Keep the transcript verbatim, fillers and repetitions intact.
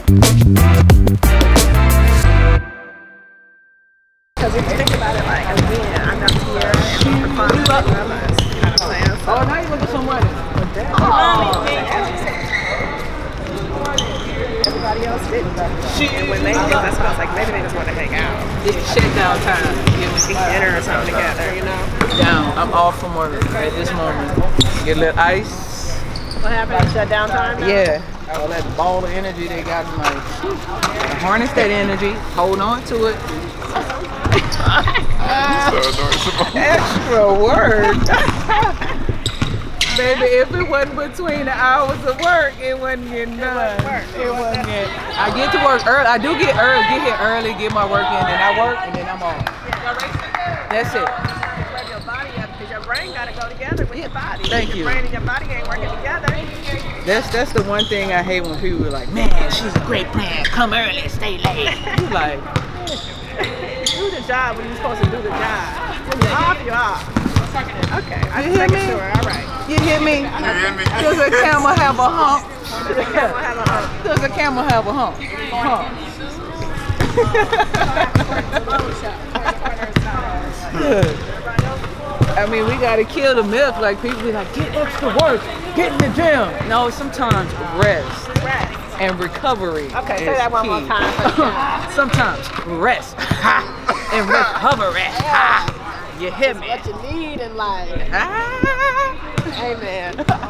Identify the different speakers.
Speaker 1: Because if you think about it, like, again, I'm not here for fun. You love us.
Speaker 2: Oh, now you look at somebody.
Speaker 1: Oh. Everybody else didn't. And when they did, that's why I was like, maybe they just want to hang out.
Speaker 2: It's shut down time.
Speaker 1: Eat dinner or something together, you know?
Speaker 2: Down. I'm off from work at this moment. Get a little ice.
Speaker 1: What happened? Shut down time now?
Speaker 2: Yeah. All that ball of energy they got in my harness that energy, hold on to it. Extra work. Baby, if it wasn't between the hours of work, it wasn't getting done. It wasn't getting. I get to work early. I do get early, get here early, get my work in, then I work, and then I'm off. That's it.
Speaker 1: Your body up, because your brain got to go together with your body.
Speaker 2: Thank you.
Speaker 1: Your brain and your body ain't working together.
Speaker 2: That's that's the one thing I hate when people are like, man, she's a great plan. Come early, stay late. You like,
Speaker 1: do the job when you're supposed to do the job. When you're off, you're off. Okay, I'm
Speaker 2: you hear me?
Speaker 1: sure. All right.
Speaker 2: You hear me?
Speaker 3: You hear me?
Speaker 2: Does a camel have a hump?
Speaker 1: Does a camel have a hump?
Speaker 2: Does a camel have a hump? Hump. I mean, we gotta kill the myth. Like people be like, get extra work, get in the gym. No, sometimes rest
Speaker 1: Rest.
Speaker 2: and recovery.
Speaker 1: Okay,
Speaker 2: is
Speaker 1: say that one
Speaker 2: key.
Speaker 1: more time.
Speaker 2: Sometimes rest and recovery. You hear me?
Speaker 1: What you need in life.
Speaker 2: Ah.
Speaker 1: Amen.